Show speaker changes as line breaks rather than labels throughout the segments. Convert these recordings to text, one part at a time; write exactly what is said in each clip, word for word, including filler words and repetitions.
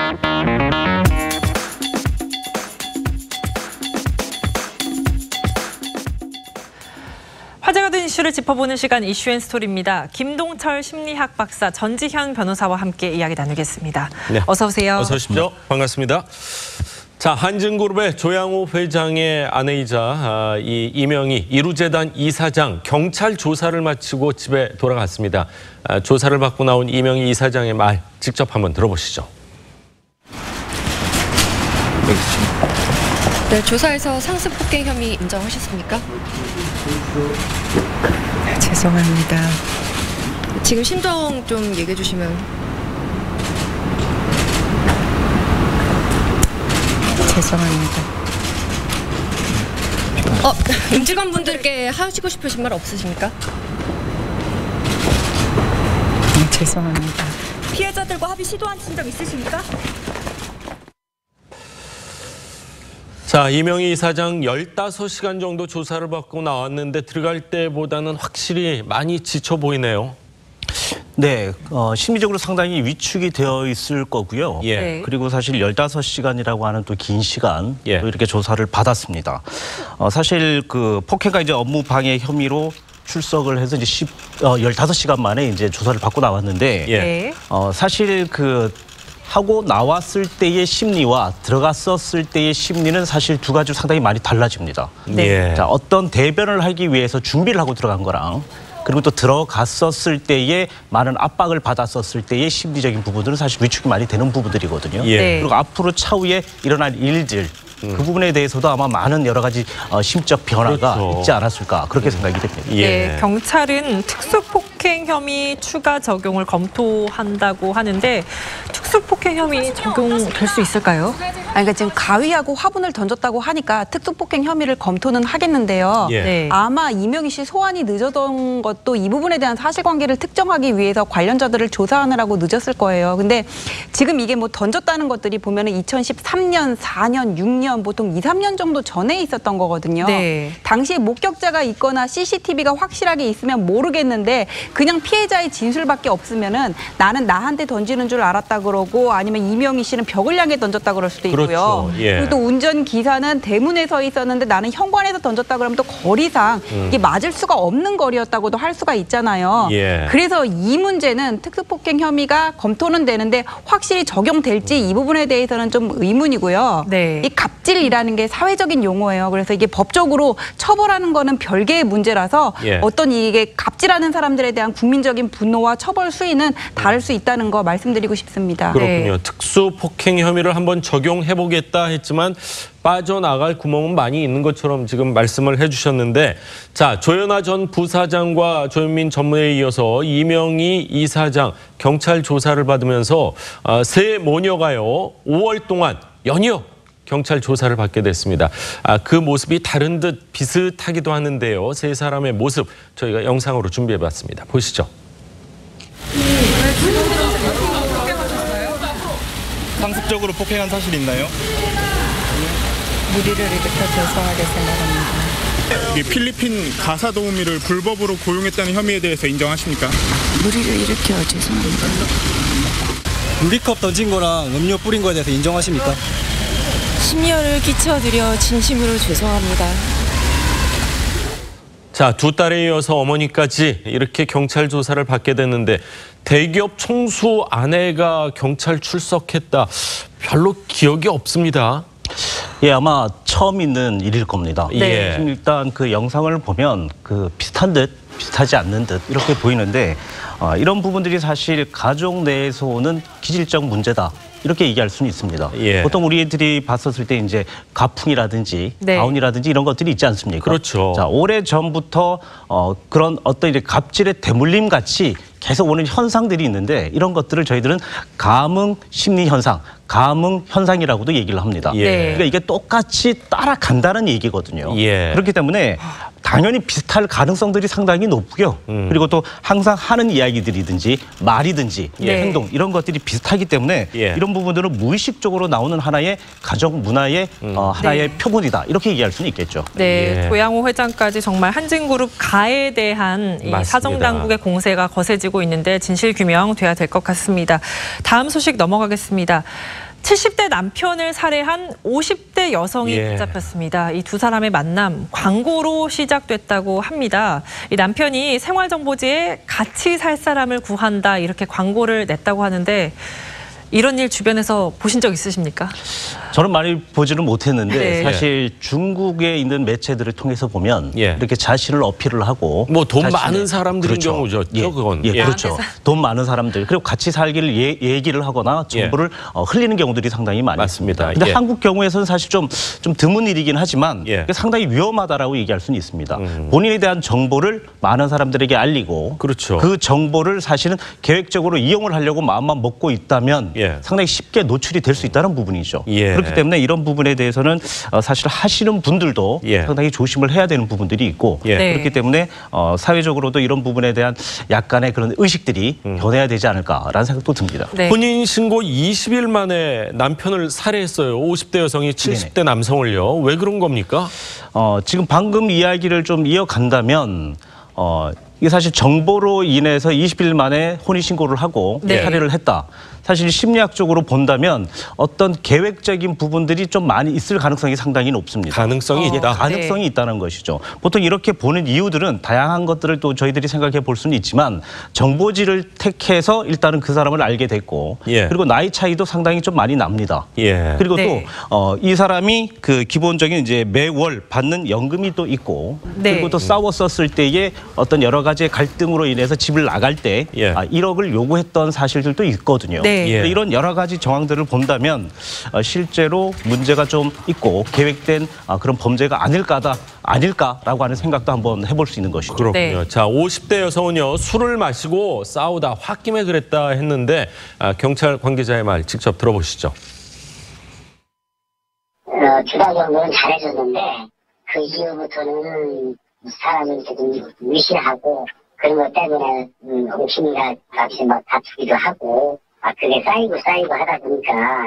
화제가 된 이슈를 짚어보는 시간 이슈앤스토리입니다. 김동철 심리학 박사, 전지현 변호사와 함께 이야기 나누겠습니다. 네. 어서 오세요.
어서 오십시오. 네. 반갑습니다. 자, 한진그룹의 조양호 회장의 아내이자 아, 이 이명희 이루재단 이사장 경찰 조사를 마치고 집에 돌아갔습니다. 아, 조사를 받고 나온 이명희 이사장의 말 직접 한번 들어보시죠.
네, 조사에서 상습 폭행 혐의 인정하셨습니까?
네, 죄송합니다.
지금 심정 좀 얘기해 주시면.
죄송합니다.
어, 임직원분들께 하시고 싶으신 말 없으십니까?
네, 죄송합니다.
피해자들과 합의 시도하신 적 있으십니까?
자, 이명희 이사장 열다섯 시간 정도 조사를 받고 나왔는데 들어갈 때보다는 확실히 많이 지쳐 보이네요.
네, 어, 심리적으로 상당히 위축이 되어 있을 거고요.
예.
네.
그리고 사실 열다섯 시간이라고 하는 또 긴 시간
예.
또 이렇게 조사를 받았습니다. 어, 사실 그 폭행과 이제 업무 방해 혐의로 출석을 해서 이제 십, 어, 열다섯 시간 만에 이제 조사를 받고 나왔는데
예.
네.
어, 사실 그 하고 나왔을 때의 심리와 들어갔었을 때의 심리는 사실 두 가지로 상당히 많이 달라집니다.
네.
예.
자, 어떤 대변을 하기 위해서 준비를 하고 들어간 거랑 그리고 또 들어갔었을 때에 많은 압박을 받았었을 때의 심리적인 부분들은 사실 위축이 많이 되는 부분들이거든요.
예.
네.
그리고 앞으로 차후에 일어날 일들 그 부분에 대해서도 아마 많은 여러 가지 어, 심적 변화가
그렇죠.
있지 않았을까 그렇게 생각이 됩니다.
예.
네, 경찰은 특수폭행 혐의 추가 적용을 검토한다고 하는데 특수폭행 혐의 적용될 수 있을까요?
아니, 그러니까 지금 가위하고 화분을 던졌다고 하니까 특수폭행 혐의를 검토는 하겠는데요.
예.
네.
아마 이명희 씨 소환이 늦어던 것도 이 부분에 대한 사실관계를 특정하기 위해서 관련자들을 조사하느라고 늦었을 거예요. 근데 지금 이게 뭐 던졌다는 것들이 보면은 이천십삼 년, 사 년, 육 년 보통 이, 삼 년 정도 전에 있었던 거거든요.
네.
당시에 목격자가 있거나 씨씨티비가 확실하게 있으면 모르겠는데 그냥 피해자의 진술밖에 없으면은 나는 나한테 던지는 줄 알았다 그러고 아니면 이명희 씨는 벽을 향해 던졌다 그럴 수도 있고요.
그렇죠. 예.
그리고 또 운전기사는 대문에 서 있었는데 나는 현관에서 던졌다 그러면 또 거리상
음.
이게 맞을 수가 없는 거리였다고도 할 수가 있잖아요.
예.
그래서 이 문제는 특수폭행 혐의가 검토는 되는데 확실히 적용될지 이 부분에 대해서는 좀 의문이고요.
네.
이 갑질이라는 게 사회적인 용어예요. 그래서 이게 법적으로 처벌하는 거는 별개의 문제라서
예.
어떤 이게 갑질하는 사람들에 대한 국민적인 분노와 처벌 수위는 다를 수 있다는 거 말씀드리고 싶습니다.
그렇군요.
네.
특수폭행 혐의를 한번 적용해보겠다 했지만 빠져나갈 구멍은 많이 있는 것처럼 지금 말씀을 해주셨는데, 자, 조현아 전 부사장과 조현민 전무에 이어서 이명희 이사장 경찰 조사를 받으면서 어, 새 모녀가요 오월 동안 연이어 경찰 조사를 받게 됐습니다. 아, 그 모습이 다른 듯 비슷하기도 하는데요. 세 사람의 모습 저희가 영상으로 준비해봤습니다. 보시죠.
상습적으로 폭행한 사실 있나요?
무리를 일으켜 죄송하게 생각합니다.
이 필리핀 가사 도우미를 불법으로 고용했다는 혐의에 대해서 인정하십니까?
무리를 일으켜 죄송합니다.
유리컵 던진 거랑 음료 뿌린 거에 대해서 인정하십니까?
심려를 끼쳐드려 진심으로 죄송합니다.
자, 두 딸에 이어서 어머니까지 이렇게 경찰 조사를 받게 됐는데 대기업 총수 아내가 경찰 출석했다. 별로 기억이 없습니다.
예, 아마 처음 있는 일일 겁니다.
네.
지금 일단 그 영상을 보면 그 비슷한 듯 비슷하지 않는 듯 이렇게 보이는데 어, 이런 부분들이 사실 가족 내에서 오는 기질적 문제다. 이렇게 얘기할 수는 있습니다.
예.
보통 우리들이 봤었을 때 이제 가풍이라든지
네.
가훈이라든지 이런 것들이 있지 않습니까?
그렇죠.
자, 오래 전부터 어, 그런 어떤 이제 갑질의 대물림 같이 계속 오는 현상들이 있는데 이런 것들을 저희들은 감흥 심리 현상, 감흥 현상이라고도 얘기를 합니다.
예.
그러니까 이게 똑같이 따라간다는 얘기거든요.
예.
그렇기 때문에 당연히 비슷할 가능성들이 상당히 높고요.
음.
그리고 또 항상 하는 이야기들이든지 말이든지
네.
행동 이런 것들이 비슷하기 때문에
예.
이런 부분들은 무의식적으로 나오는 하나의 가족 문화의
음.
어, 하나의
네.
표본이다. 이렇게 얘기할 수는 있겠죠.
네,
예.
조양호 회장까지 정말 한진그룹 가에 대한 이
맞습니다.
사정당국의 공세가 거세지고 있는데 진실 규명 돼야 될 것 같습니다. 다음 소식 넘어가겠습니다. 칠십 대 남편을 살해한 오십 대 여성이
예.
붙잡혔습니다. 이 두 사람의 만남 광고로 시작됐다고 합니다. 이 남편이 생활정보지에 같이 살 사람을 구한다 이렇게 광고를 냈다고 하는데 이런 일 주변에서 보신 적 있으십니까?
저는 많이 보지는 못했는데
네.
사실 중국에 있는 매체들을 통해서 보면
예.
이렇게 자신을 어필을 하고
뭐 돈
자신의-
많은 사람들인
그렇죠.
경우죠.
예,
그건.
예,
예.
그렇죠. 돈 많은 사람들 그리고 같이 살기를 예, 얘기를 하거나 정보를 어, 흘리는 경우들이 상당히 많이
맞습니다.
있습니다. 근데
예.
한국 경우에서는 사실 좀, 좀 드문 일이긴 하지만
예.
상당히 위험하다라고 얘기할 수는 있습니다.
음.
본인에 대한 정보를 많은 사람들에게 알리고
그렇죠.
그 정보를 사실은 계획적으로 이용을 하려고 마음만 먹고 있다면
예.
상당히 쉽게 노출이 될 수 있다는 부분이죠.
예.
그렇기 때문에 이런 부분에 대해서는 어, 사실 하시는 분들도
예.
상당히 조심을 해야 되는 부분들이 있고
예.
네.
그렇기 때문에 어, 사회적으로도 이런 부분에 대한 약간의 그런 의식들이
음.
변해야 되지 않을까라는 생각도 듭니다.
네.
혼인 신고 이십 일 만에 남편을 살해했어요. 오십 대 여성이 칠십 대 남성을요. 왜 그런 겁니까?
어, 지금 방금 이야기를 좀 이어간다면 어, 이게 사실 정보로 인해서 이십 일 만에 혼인신고를 하고
네.
살해를 했다. 사실 심리학적으로 본다면 어떤 계획적인 부분들이 좀 많이 있을 가능성이 상당히 높습니다.
가능성이
어.
있다.
가능성이
네.
있다는 것이죠. 보통 이렇게 보는 이유들은 다양한 것들을 또 저희들이 생각해 볼 수는 있지만 정보지를 택해서 일단은 그 사람을 알게 됐고
예.
그리고 나이 차이도 상당히 좀 많이 납니다.
예.
그리고
네.
또 어, 이 사람이 그 기본적인 이제 매월 받는 연금이 또 있고
네.
그리고 또 싸웠었을 때의 어떤 여러 가지의 갈등으로 인해서 집을 나갈 때
예.
아, 일억을 요구했던 사실들도 있거든요.
네.
예.
이런 여러 가지 정황들을 본다면 어, 실제로 문제가 좀 있고 계획된 아, 그런 범죄가 아닐까다 아닐까라고 하는 생각도 한번 해볼 수 있는 것이죠.
그렇군요.
네.
자, 오십 대 여성은요. 술을 마시고 싸우다 홧김에 그랬다 했는데 아, 경찰 관계자의 말 직접 들어보시죠.
어, 주다 정도는 잘해줬는데 그 이후부터는 사람을 조금 무시하고 그런 것 때문에 음, 옥심이가 같이 막 다투기도 하고 아 그게 쌓이고 쌓이고 하다 보니까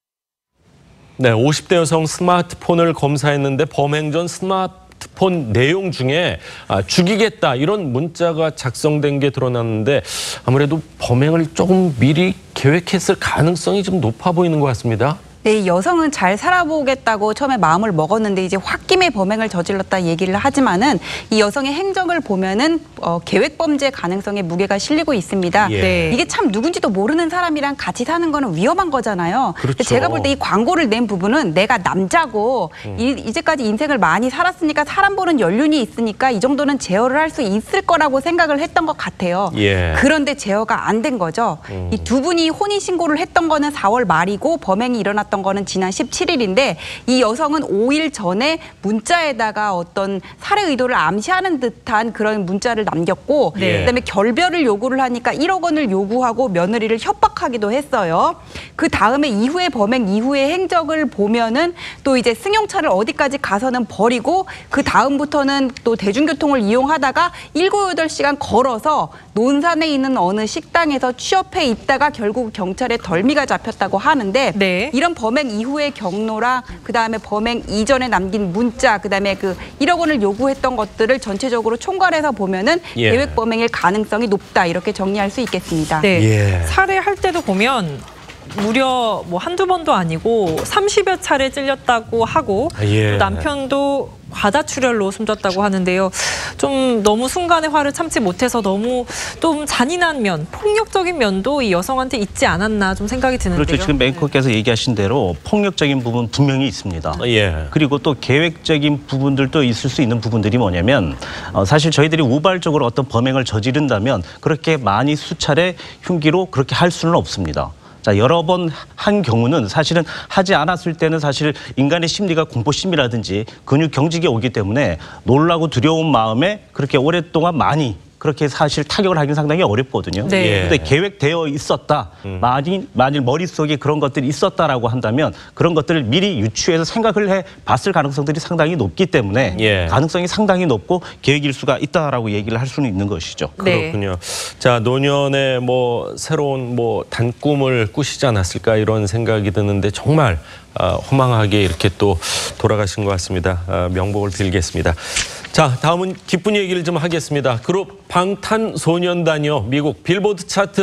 네, 오십 대 여성 스마트폰을 검사했는데 범행 전 스마트폰 내용 중에 아, 죽이겠다 이런 문자가 작성된 게 드러났는데 아무래도 범행을 조금 미리 계획했을 가능성이 좀 높아 보이는 것 같습니다.
네, 이 여성은 잘 살아보겠다고 처음에 마음을 먹었는데 이제 홧김에 범행을 저질렀다 얘기를 하지만은 이 여성의 행적을 보면은 어, 계획 범죄 가능성에 무게가 실리고 있습니다.
예.
네.
이게 참 누군지도 모르는 사람이랑 같이 사는 거는 위험한 거잖아요.
그렇죠.
제가 볼 때 이 광고를 낸 부분은 내가 남자고
음.
이, 이제까지 인생을 많이 살았으니까 사람 보는 연륜이 있으니까 이 정도는 제어를 할 수 있을 거라고 생각을 했던 것 같아요.
예.
그런데 제어가 안 된 거죠.
음.
이 두 분이 혼인 신고를 했던 거는 사월 말이고 범행이 일어났던 거는 지난 십칠 일인데 이 여성은 오 일 전에 문자에다가 어떤 살해 의도를 암시하는 듯한 그런 문자를 남겼고
네.
그다음에 결별을 요구를 하니까 일억 원을 요구하고 며느리를 협박하기도 했어요. 그 다음에 이후에 범행 이후의 행적을 보면은 또 이제 승용차를 어디까지 가서는 버리고 그 다음부터는 또 대중교통을 이용하다가 일곱 여덟 시간 걸어서 논산에 있는 어느 식당에서 취업해 있다가 결국 경찰에 덜미가 잡혔다고 하는데
네.
이런 범행 이후의 경로랑 그다음에 범행 이전에 남긴 문자 그다음에 그 일억 원을 요구했던 것들을 전체적으로 총괄해서 보면은
예.
계획 범행일 가능성이 높다 이렇게 정리할 수 있겠습니다.
네.
예.
살해할 때도 보면 무려 뭐 한두 번도 아니고 삼십여 차례 찔렸다고 하고
예.
또 남편도 과다출혈로 숨졌다고 하는데요. 좀 너무 순간의 화를 참지 못해서 너무 좀 잔인한 면, 폭력적인 면도 이 여성한테 있지 않았나 좀 생각이 드는데요.
그렇죠. 지금 앵커께서 얘기하신 대로 폭력적인 부분 분명히 있습니다.
예.
그리고 또 계획적인 부분들도 있을 수 있는 부분들이 뭐냐면 어, 사실 저희들이 우발적으로 어떤 범행을 저지른다면 그렇게 많이 수차례 흉기로 그렇게 할 수는 없습니다. 자, 여러 번 한 경우는 사실은 하지 않았을 때는 사실 인간의 심리가 공포심이라든지 근육 경직이 오기 때문에 놀라고 두려운 마음에 그렇게 오랫동안 많이 그렇게 사실 타격을 하긴 상당히 어렵거든요.
네.
근데 계획되어 있었다.
음.
만일, 만일 머릿속에 그런 것들이 있었다라고 한다면 그런 것들을 미리 유추해서 생각을 해 봤을 가능성들이 상당히 높기 때문에
예.
가능성이 상당히 높고 계획일 수가 있다라고 얘기를 할 수는 있는 것이죠.
네.
그렇군요. 자, 노년에 뭐 새로운 뭐 단꿈을 꾸시지 않았을까 이런 생각이 드는데 정말 아, 허망하게 이렇게 또 돌아가신 것 같습니다. 아, 명복을 빌겠습니다. 자, 다음은 기쁜 얘기를 좀 하겠습니다. 그룹 방탄소년단이요. 미국 빌보드 차트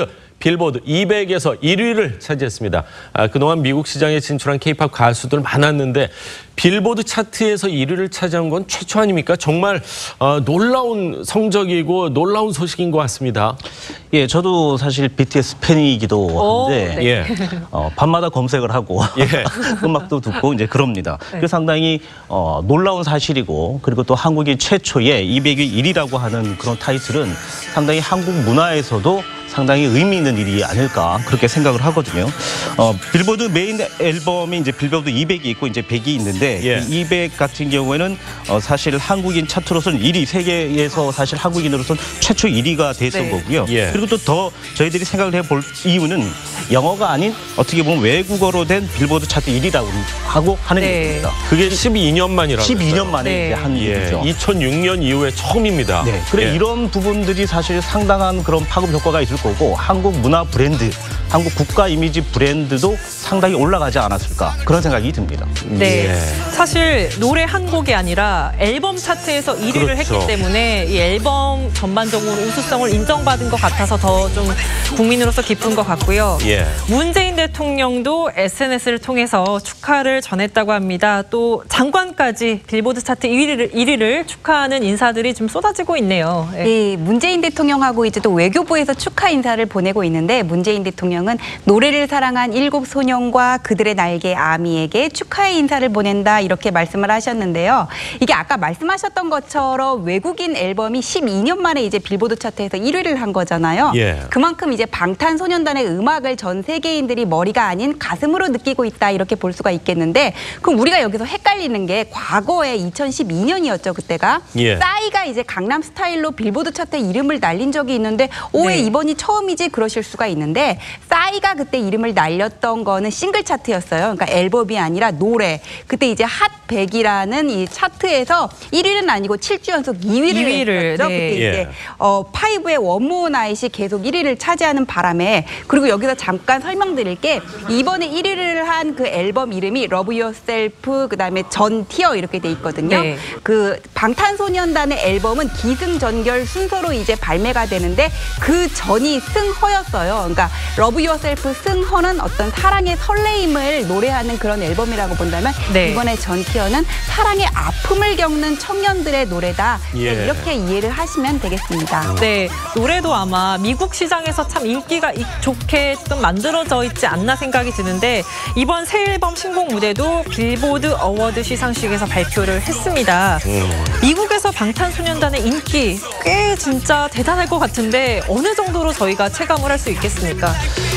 빌보드 이백에서 일 위를 차지했습니다. 아, 그동안 미국 시장에 진출한 케이팝 가수들 많았는데 빌보드 차트에서 일 위를 차지한 건 최초 아닙니까? 정말 어, 놀라운 성적이고 놀라운 소식인 것 같습니다.
예, 저도 사실 비티에스 팬이기도
오,
한데
네.
예.
어, 밤마다 검색을 하고
예.
음악도 듣고 이제 그럽니다.
네.
그 상당히 어, 놀라운 사실이고 그리고 또 한국인 최초의 이백 위 일 위라고 하는 그런 타이틀은 상당히 한국 문화에서도 상당히 의미 있는 일이 아닐까 그렇게 생각을 하거든요. 어, 빌보드 메인 앨범이 이제 빌보드 이백이 있고 이제 백이 있는데
예.
이 이백 같은 경우에는 어, 사실 한국인 차트로서는 일 위, 세계에서 사실 한국인으로서는 최초 일 위가 됐던
네.
거고요.
예.
그리고 또 더 저희들이 생각을 해볼 이유는 영어가 아닌 어떻게 보면 외국어로 된 빌보드 차트 일 위라고 하고 하는
네.
얘기입니다.
그게 십이 년 만이라고.
십이 년 만에
네.
이제 한
예,
일이죠.
이천육 년 이후에 처음입니다.
네, 그래
예.
이런 부분들이 사실 상당한 그런 파급 효과가 있을 거고 한국 문화 브랜드, 한국 국가 이미지 브랜드도 상당히 올라가지 않았을까 그런 생각이 듭니다.
네.
예.
사실 노래 한 곡이 아니라 앨범 차트에서 일 위를
그렇죠.
했기 때문에 이 앨범 전반적으로 우수성을 인정받은 것 같아서 더 좀 국민으로서 기쁜 것 같고요.
예.
문재인 대통령도 에스엔에스를 통해서 축하를 전했다고 합니다. 또 장관까지 빌보드 차트 일 위를, 일 위를 축하하는 인사들이 좀 쏟아지고 있네요. 예.
예, 문재인 대통령하고 이제 또 외교부에서 축하 인사를 보내고 있는데 문재인 대통령은 노래를 사랑한 일곱 소년과 그들의 날개 아미에게 축하의 인사를 보낸다 이렇게 말씀을 하셨는데요. 이게 아까 말씀하셨던 것처럼 외국인 앨범이 십이 년 만에 이제 빌보드 차트에서 일 위를 한 거잖아요.
예.
그만큼 이제 방탄소년단의 음악을 전 세계인들이 머리가 아닌 가슴으로 느끼고 있다 이렇게 볼 수가 있겠는데 그럼 우리가 여기서 헷갈리는 게 과거에 이천십이 년이었죠 그때가.
예.
싸이가 이제 강남 스타일로 빌보드 차트에 이름을 날린 적이 있는데 오해
네.
이번이 처음이지 그러실 수가 있는데 싸이가 그때 이름을 날렸던 거는 싱글 차트였어요. 그러니까 앨범이 아니라 노래. 그때 이제 핫 백이라는 이 차트에서 일 위는 아니고 칠 주 연속 이 위를
이 위를,
했었죠.
네.
그때 이제
예.
어, 파이브의 원모어 나잇이 계속 일 위를 차지하는 바람에 그리고 여기서 잠깐 설명드릴 게 이번에 일 위를 한 그 앨범 이름이 러브 유어셀프 그다음에 전 티어 이렇게 돼 있거든요.
네.
그 방탄소년단의 앨범은 기승전결 순서로 이제 발매가 되는데 그 전이 승허였어요. 그러니까 러브 유어셀프 승허는 어떤 사랑의 설레임을 노래하는 그런 앨범이라고 본다면
네.
이번에 전 티어는 사랑의 아픔을 겪는 청년들의 노래다.
예.
이렇게 이해를 하시면 되겠습니다.
네, 노래도 아마 미국 시장에서 참 인기가 이- 좋게 좀 만들어져 있지 않나 생각이 드는데 이번 새 앨범 신곡 무대도 빌보드 어워드 시상식에서 발표를 했습니다. 미국에서 방탄소년단의 인기 꽤 진짜 대단할 것 같은데 어느 정도로 저희가 체감을 할 수 있겠습니까?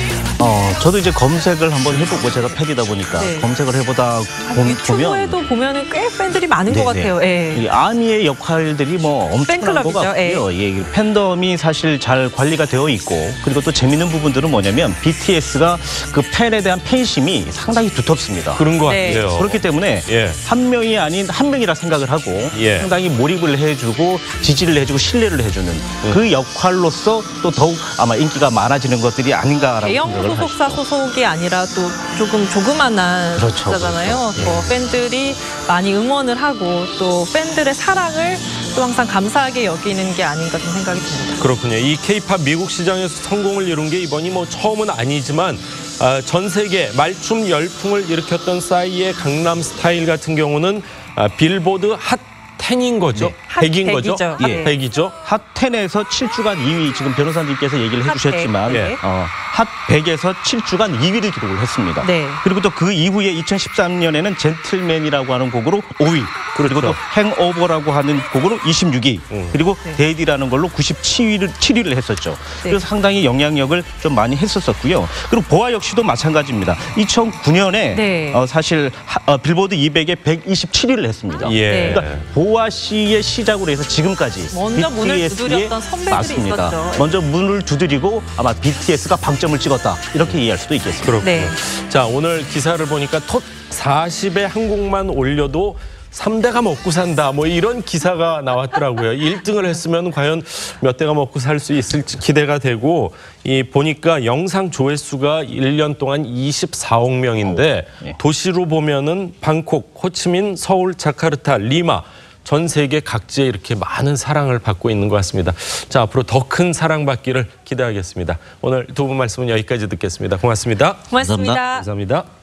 어, 저도 이제 검색을 한번 해보고 제가 팬이다 보니까
네.
검색을 해보다 보,
유튜브에도
보면
보면은 꽤 팬들이 많은 것
네네.
같아요. 예.
이 아미의 역할들이 뭐 엄청난 것
팬클럽이죠.
같고요. 예. 이 팬덤이 사실 잘 관리가 되어 있고 그리고 또 재밌는 부분들은 뭐냐면 비티에스가 그 팬에 대한 팬심이 상당히 두텁습니다.
그런 것
네.
같아요.
그렇기 때문에
예.
한 명이 아닌 한 명이라 생각을 하고
예.
상당히 몰입을 해주고 지지를 해주고 신뢰를 해주는 그 역할로서 또 더욱 아마 인기가 많아지는 것들이 아닌가라고
대형
생각을 하시죠.
소속사 소속이 아니라 또 조금 조그만한
그렇죠,
소속사잖아요.
그렇죠.
더 팬들이 많이 응원을 하고 또 팬들의 사랑을 또 항상 감사하게 여기는 게 아닌가 좀 생각이 듭니다.
그렇군요. 이 케이팝 미국 시장에서 성공을 이룬 게 이번이 뭐 처음은 아니지만 아, 전 세계 말춤 열풍을 일으켰던 싸이의 강남 스타일 같은 경우는 아, 빌보드 핫 텐인 거죠?
네. 핫
백인 거죠?
백이죠.
핫
예.
백이죠?
핫텐에서 칠 주간 이 위 지금 변호사님께서 얘기를
핫
해주셨지만
백, 네.
어, 핫 백에서 칠 주간 이 위를 기록을 했습니다.
네.
그리고 또 그 이후에 이천십삼 년에는 젠틀맨이라고 하는 곡으로 오 위 그리고 또 행오버라고 하는 곡으로 이십육 위
음.
그리고
네.
데이디라는 걸로 구십칠 위를 칠 위를 했었죠.
네.
그래서 상당히 영향력을 좀 많이 했었었고요. 그리고 보아 역시도 마찬가지입니다. 이천구 년에
네.
어, 사실 하, 어, 빌보드 이백에 백이십칠 위를 했습니다.
예.
네.
그러니까 보아 씨의 시작으로 해서 지금까지
먼저 문을
비티에스의
두드렸던 선배들이
맞습니다.
있었죠.
먼저 문을 두드리고 아마 비티에스가 방점을 찍었다 이렇게 이해할 수도 있겠습니다.
그렇군요.
네.
자, 오늘 기사를 보니까 톱 사십에 한 곡만 올려도 삼 대가 먹고 산다. 뭐 이런 기사가 나왔더라고요. 일 등을 했으면 과연 몇 대가 먹고 살 수 있을지 기대가 되고 이 보니까 영상 조회수가 일 년 동안 이십사억 명인데
오, 예.
도시로 보면은 방콕, 호치민, 서울, 자카르타, 리마 전 세계 각지에 이렇게 많은 사랑을 받고 있는 것 같습니다. 자, 앞으로 더 큰 사랑받기를 기대하겠습니다. 오늘 두 분 말씀은 여기까지 듣겠습니다. 고맙습니다.
고맙습니다.
감사합니다.